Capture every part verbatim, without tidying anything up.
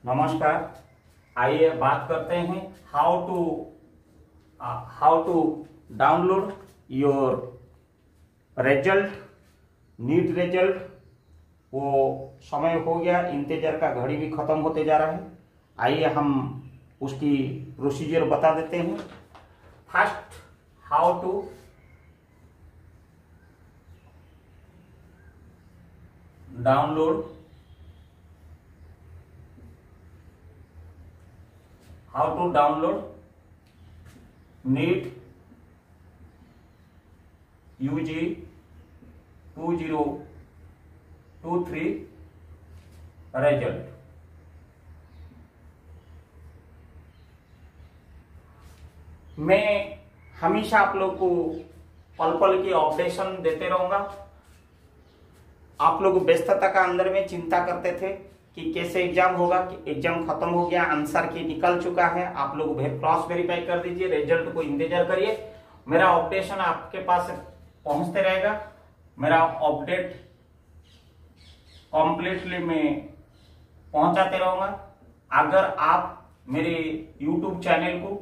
नमस्कार। आइए बात करते हैं how to how to download your result, NEET result. वो समय हो गया, इंतजार का घड़ी भी खत्म होते जा रहा है। आइए हम उसकी प्रोसीजर बता देते हैं। First, how to download how to download NEET U G two zero two three result. मैं हमेशा आप लोग को पल पल की अपडेशन देते रहूंगा। आप लोग व्यस्तता का अंदर में चिंता करते थे कि कैसे एग्जाम होगा, कि एग्जाम खत्म हो गया, आंसर की निकल चुका है। आप लोग क्रॉस वेरीफाई कर दीजिए, रिजल्ट को इंतजार करिए। मेरा अपडेशन आपके पास पहुंचते रहेगा। मेरा अपडेट कंप्लीटली मैं पहुंचाते रहूंगा। अगर आप मेरे यूट्यूब चैनल को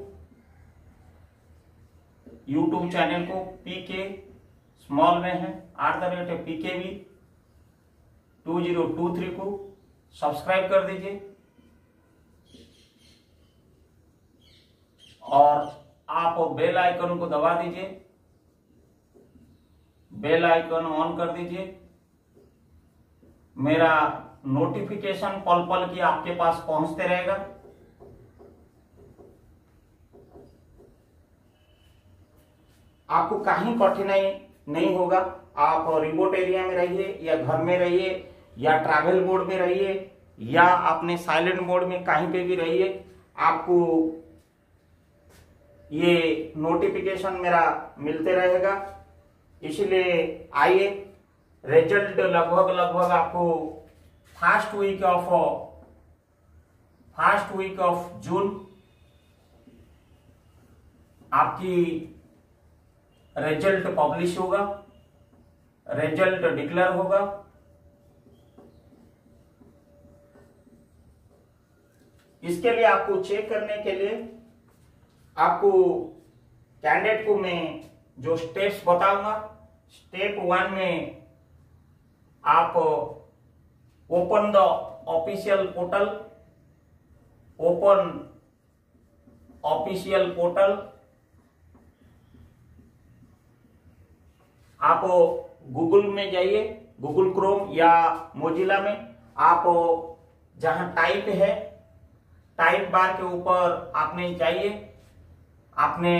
यूट्यूब चैनल को पीके स्मॉल में है at the rate PKV two zero two three को सब्सक्राइब कर दीजिए और आप बेल आइकन को दबा दीजिए, बेल आइकन ऑन कर दीजिए। मेरा नोटिफिकेशन पल पल की आपके पास पहुंचते रहेगा। आपको कहीं कठिनाई नहीं होगा। आप रिमोट एरिया में रहिए या घर में रहिए या ट्रैवल मोड में रहिए या अपने साइलेंट मोड में कहीं पे भी रहिए, आपको ये नोटिफिकेशन मेरा मिलते रहेगा। इसलिए आइए, रिजल्ट लगभग लगभग आपको first week of first week of June आपकी रिजल्ट पब्लिश होगा, रिजल्ट डिक्लेयर होगा। इसके लिए आपको चेक करने के लिए आपको कैंडिडेट को मैं जो स्टेप्स बताऊंगा, स्टेप वन में आप open the official portal, open official portal. आप गूगल में जाइए, गूगल क्रोम या मोजिला में आप जहां टाइप है, टाइप बार के ऊपर आपने जाइए। आपने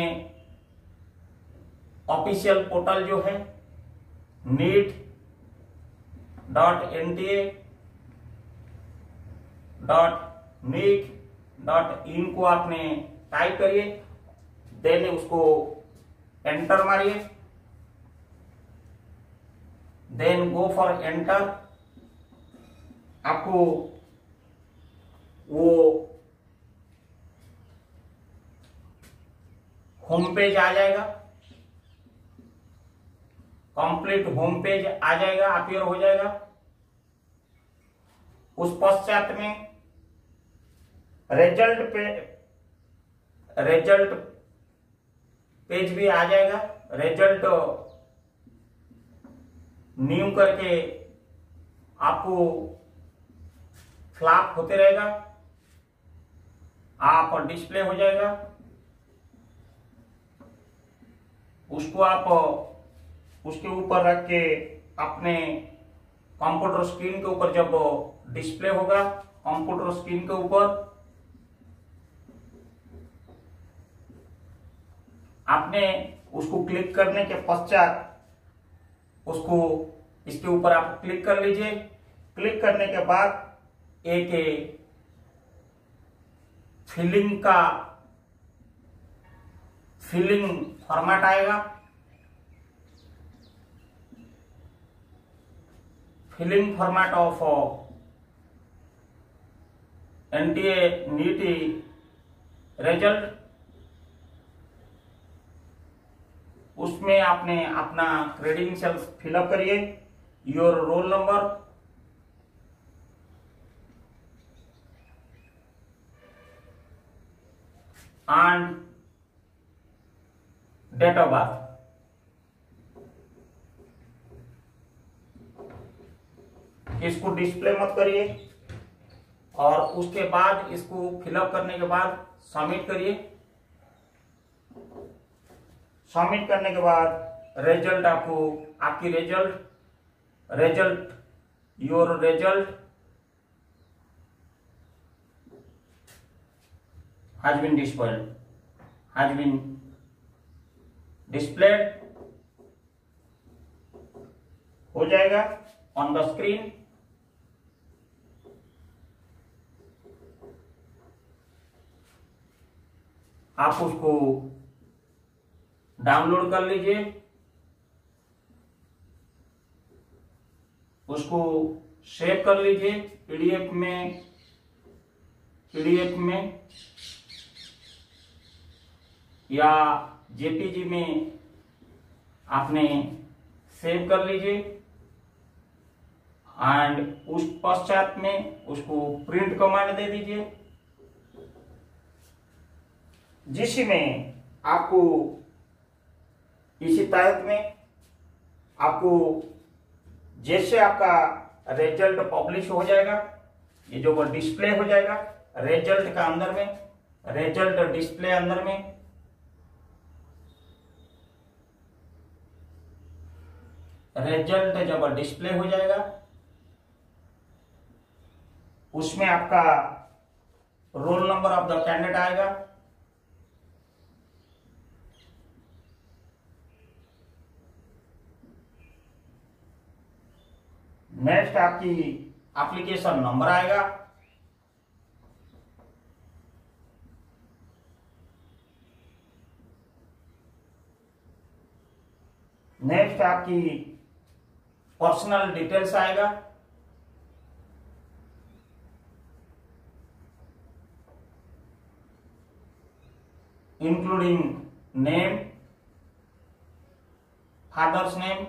ऑफिशियल पोर्टल जो है NEET dot N T A dot NEET dot in को आपने टाइप करिए, देन उसको एंटर मारिए, देन गो फॉर एंटर। आपको वो होम पेज आ जाएगा, कंप्लीट होम पेज आ जाएगा, अपीयर हो जाएगा। उस पश्चात में रिजल्ट पे रिजल्ट पेज भी आ जाएगा। रिजल्ट न्यू करके आपको फ्लैप होते रहेगा, आप डिस्प्ले हो जाएगा। उसको आप उसके ऊपर रख के अपने कंप्यूटर स्क्रीन के ऊपर जब डिस्प्ले होगा, कंप्यूटर स्क्रीन के ऊपर आपने उसको क्लिक करने के पश्चात उसको इसके ऊपर आप क्लिक कर लीजिए। क्लिक करने के बाद एक फिलिंग का फिलिंग फॉर्मेट आएगा। Filling format of NTA NEET result, उसमें आपने अपना क्रेडेंशियल्स फिलअप करिए, your roll number, and date of birth. इसको डिस्प्ले मत करिए और उसके बाद इसको फिलअप करने के बाद सबमिट करिए। सबमिट करने के बाद रिजल्ट आपको आपकी result result your result has been displayed has been displayed हो जाएगा ऑन द स्क्रीन। आप उसको डाउनलोड कर लीजिए, उसको सेव कर लीजिए पीडीएफ में पीडीएफ में या जेपीजी में आपने सेव कर लीजिए एंड उस पश्चात में उसको प्रिंट कमांड दे दीजिए, जिसमें आपको इसी तहत में आपको जैसे आपका रिजल्ट पब्लिश हो जाएगा, ये जो वो डिस्प्ले हो जाएगा रिजल्ट का अंदर में, रिजल्ट डिस्प्ले अंदर में रिजल्ट जब डिस्प्ले हो जाएगा उसमें आपका roll number of the candidate आएगा। नेक्स्ट आपकी एप्लीकेशन नंबर आएगा। नेक्स्ट आपकी पर्सनल डिटेल्स आएगा। Including name, father's name,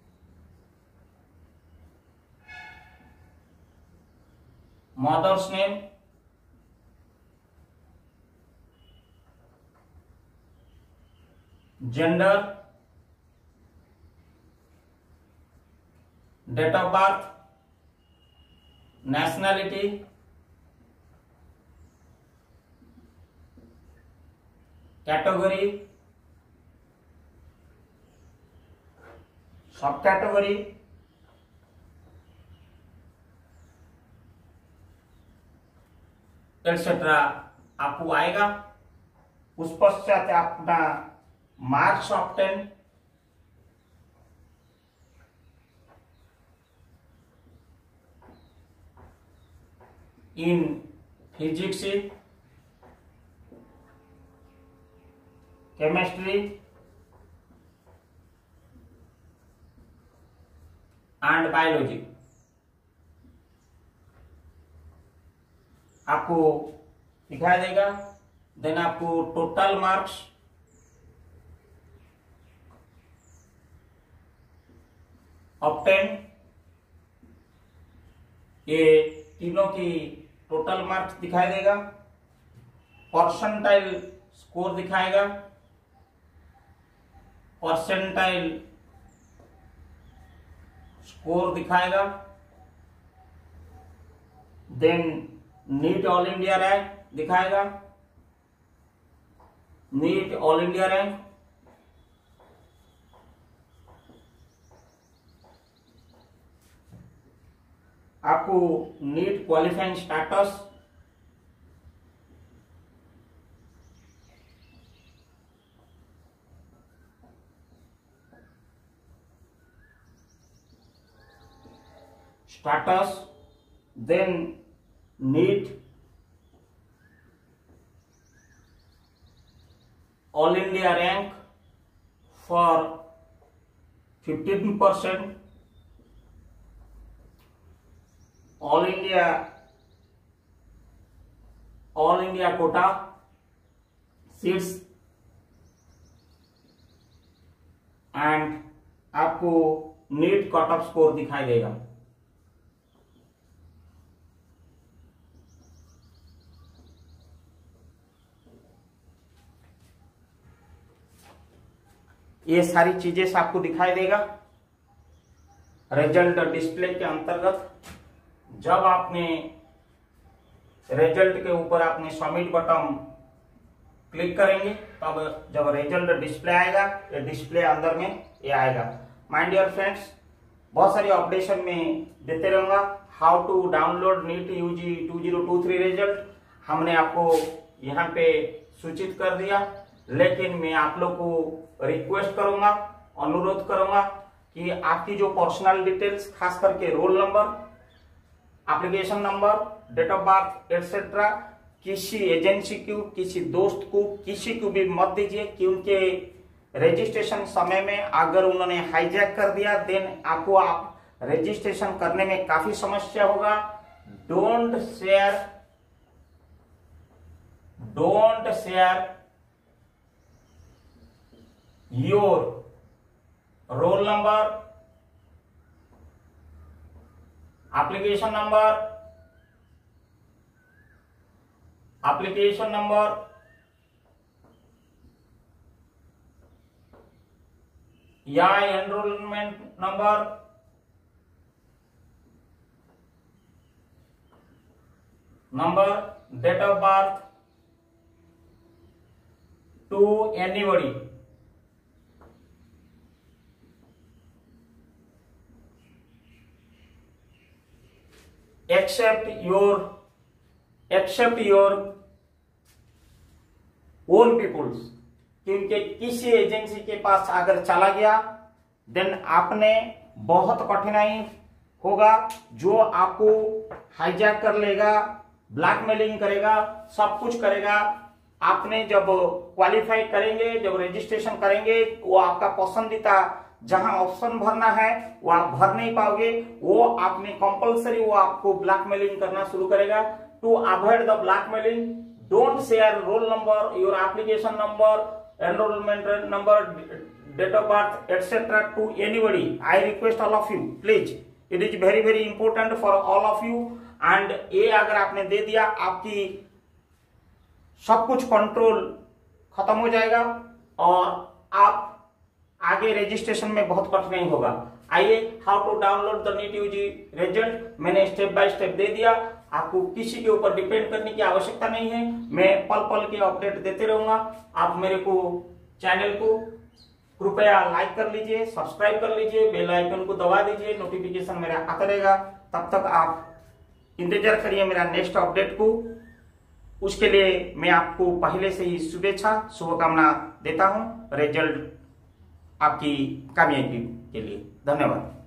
mother's name, gender, date of birth, nationality, category, sub category, etcetera आपको आएगा। उस पश्चात अपना marks of ten, in physics, chemistry and biology आपको दिखाई देगा। देन आपको टोटल मार्क्स, ऑब्टेन, ये तीनों की टोटल मार्क्स दिखाई देगा। परसेंटाइल स्कोर दिखाएगा, परसेंटाइल स्कोर दिखाएगा। Then NEET all India rank दिखाएगा, नीट ऑल इंडिया रैंक, आपको NEET qualifying status, status, then NEET all India rank for fifteen percent, all India all India quota seats and आपको NEET cut off score दिखाई देगा। ये सारी चीजें से आपको दिखाई देगा। रिजल्ट डिस्प्ले के अंतर्गत जब आपने रिजल्ट के ऊपर आपने सबमिट बटन क्लिक करेंगे तब जब रिजल्ट डिस्प्ले आएगा, ये डिस्प्ले अंदर में ये आएगा। माय डियर फ्रेंड्स, बहुत सारी अपडेशन में देते रहूंगा। How to download NEET UG two thousand तेईस रिजल्ट हमने आपको यहाँ पे सूचित कर दिया, लेकिन मैं आप लोग को रिक्वेस्ट करूंगा, अनुरोध करूंगा कि आपकी जो पर्सनल डिटेल्स, खास करके roll number, application number, date of birth etcetera किसी एजेंसी को, किसी दोस्त को, किसी को भी मत दीजिए, क्योंकि रजिस्ट्रेशन समय में अगर उन्होंने हाईजैक कर दिया देन आपको आप रजिस्ट्रेशन करने में काफी समस्या होगा। Don't share don't share your roll number, application number application number या enrolment number number date of birth to anybody except your except your own peoples, क्योंकि किसी एजेंसी के पास अगर चला गया देन आपने बहुत कठिनाई होगा, जो आपको हाईजैक कर लेगा, ब्लैकमेलिंग करेगा, सब कुछ करेगा। आपने जब क्वालिफाई करेंगे, जब रजिस्ट्रेशन करेंगे, वो आपका पसंदीदा जहां ऑप्शन भरना है वो आप भर नहीं पाओगे, वो आपने कंपलसरी वो आपको ब्लैकमेलिंग करना शुरू करेगा। To avoid the blackmailing, don't share roll number, your application number, enrolment number, date of birth etcetera to anybody. I request all of you, please, it is very very important for all of you. And ये अगर आपने दे दिया, आपकी सब कुछ control खत्म हो जाएगा और आप आगे रजिस्ट्रेशन में बहुत कठिनाई होगा। आइए, how to download the NEET UG result मैंने स्टेप बाय स्टेप दे दिया। आपको किसी के ऊपर डिपेंड करने की आवश्यकता नहीं है, मैं पल पल के अपडेट देते रहूंगा। आप मेरे को चैनल को कृपया लाइक कर लीजिए, सब्सक्राइब कर लीजिए, बेल आइकन को दबा दीजिए, नोटिफिकेशन मेरा आता रहेगा। तब तक आप इंतजार करिए मेरा नेक्स्ट अपडेट को। उसके लिए मैं आपको पहले से ही शुभेच्छा, शुभकामना देता हूं रिजल्ट आपकी कामयाबी के लिए। धन्यवाद।